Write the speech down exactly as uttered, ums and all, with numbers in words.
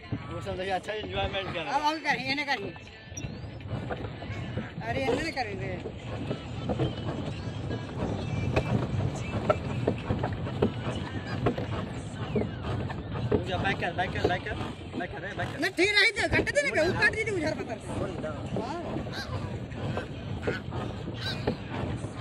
वो सब देखिए अच्छा एंजॉयमेंट कर। अब अब करिए इन्हें करिए। अरे इन्हें करेंगे। मुझे बैक कर बैक कर बैक कर बैक कर बैक कर। नहीं ठीक नहीं थे घंटे देने के ऊपर काट दी थी उधर पत्थर से। हां